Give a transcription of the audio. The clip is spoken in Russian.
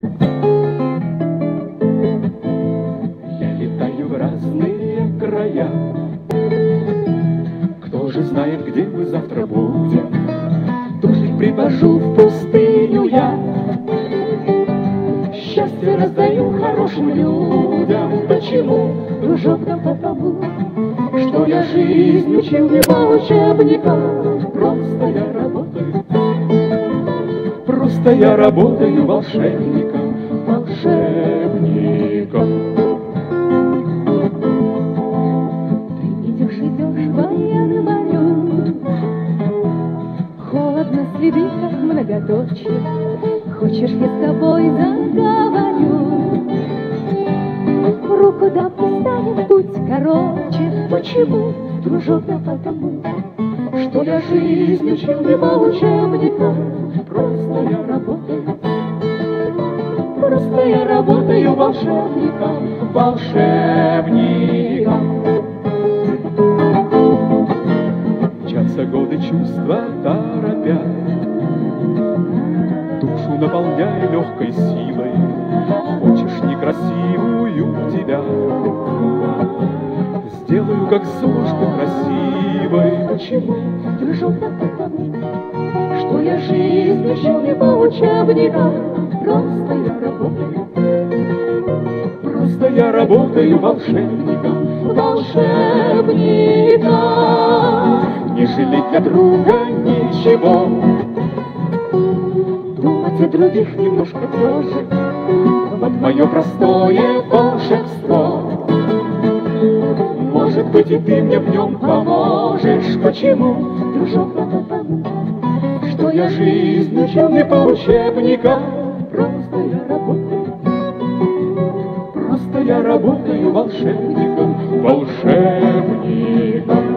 Я летаю в разные края. Кто же знает, где мы завтра будем? Дождик привожу в пустыню я. Счастье раздаю хорошим людям. Почему, дружок, да потому, что я жизнь учил не по учебникам. Просто я работаю волшебником, волшебником. Ты идешь, военвою, холодно следи, как многоточие. Хочешь, я с тобой заговорю? Руку дам, и станет путь короче. Почему, дружок, да потому, что я жизнь учил не по учебникам. Просто я работаю волшебником, волшебником. Мчатся годы, чувства торопят, душу наполняя легкой силой. Хочешь некрасивую тебя, сделаю, как Золушка красивой. Почему, дружок, да потому, что я жизнь учил не по учебникам. Просто я работаю волшебником, волшебником. Не жалеть для друга ничего, думать о других немножко тоже. Вот мое простое волшебство. Может быть, и ты мне в нем поможешь. Почему, дружок, да потому, что я жизнь учил не по учебникам. Просто я работаю волшебником, волшебником.